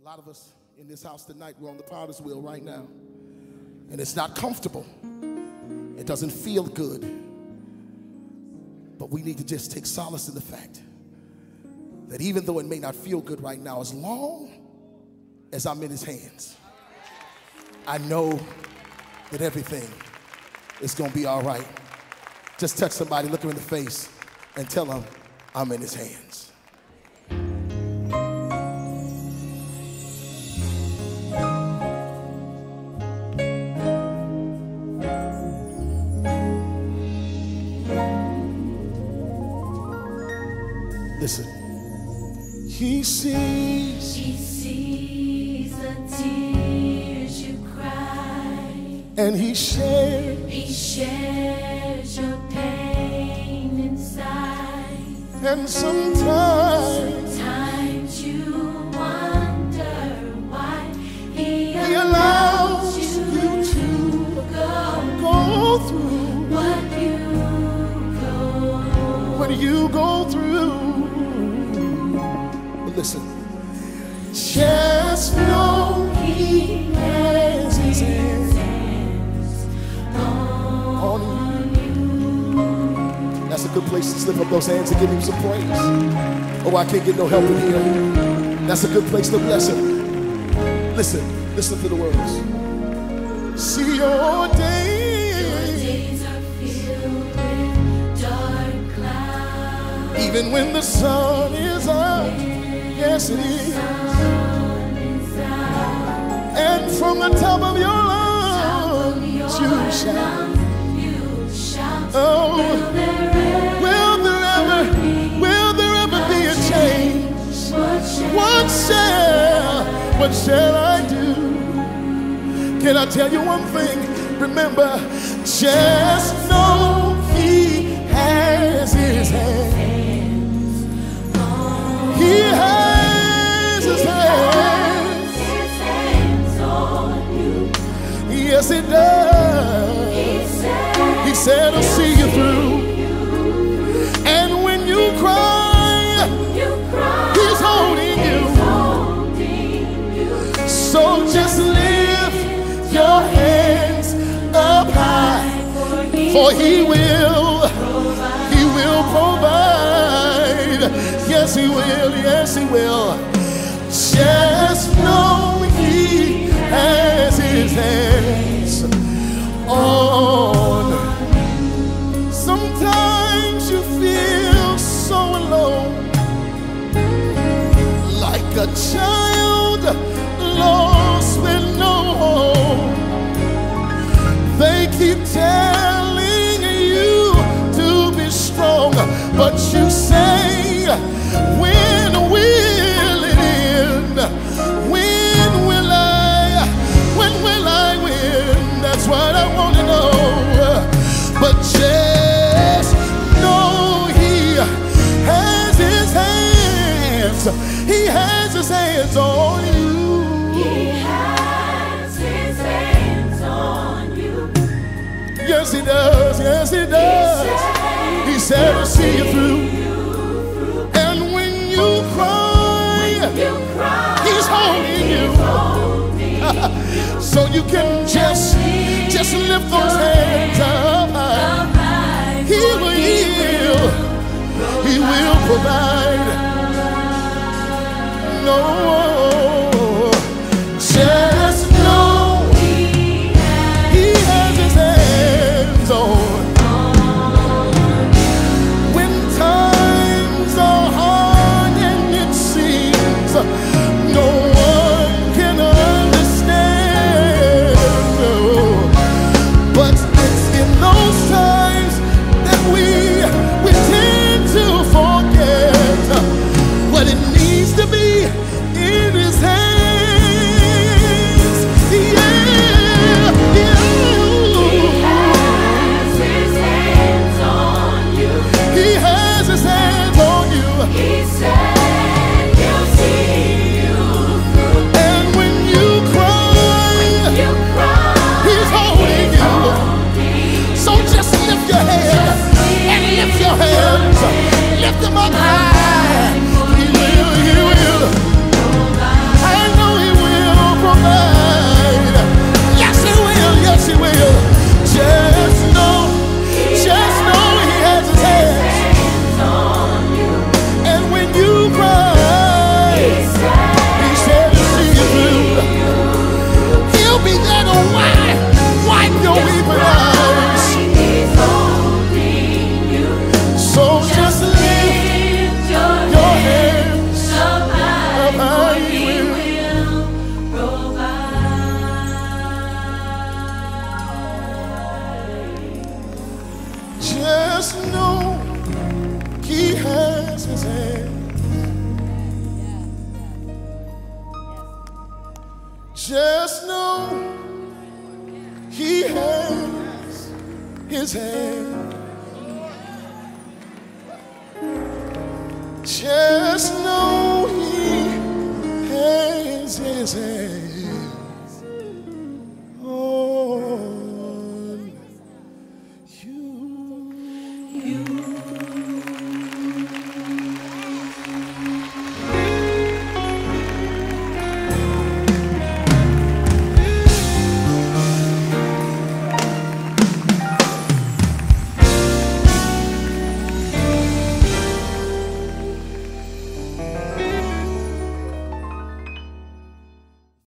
lot of us in this house tonight, we're on the potter's wheel right now. And it's not comfortable. It doesn't feel good. But we need to just take solace in the fact that even though it may not feel good right now, as long as I'm in his hands, I know that everything is going to be all right. Just touch somebody, look them in the face, and tell them I'm in his hands. Listen. He sees the tears you cry, and he shares your pain inside. And sometimes you wonder why he allows you to go through what you go through. Listen, just know he has his hands on you. That's a good place to slip up those hands and give him some praise. Oh, I can't get no help in here. That's a good place to bless him. Listen to the words. See, your days are filled with dark clouds. Even when the sun is out, yes it is. And from the top of your lungs you shout. Oh, will there ever be a change? What shall I do? Can I tell you one thing? Remember, just know he has his hands. He has his hands on you. Yes, he does. He said he'll see you through. And when you cry, he's holding you. So just lift your hands up high, for he will provide. Yes, he will. Yes, he will. Just know he has his hands on. Sometimes you feel so alone, like a child lost with no home. They keep telling you to be strong, but you say, when will it end? When will I win? That's what I want to know. But just know he has his hands. He has his hands on you. He has his hands on you. Yes, he does. Yes, he does. He said he'll see you through. And when you cry, he's holding you. So you can just lift those hands up high. He will heal. He will provide. No, just know he has his hands on. When times are hard and it seems no one can understand, but it's in those times that we tend to forget what it needs to be in his hands. Yeah, yeah. He has his hands on you. He said he'll see you Just know he has his hand. Just know he has his hand on you.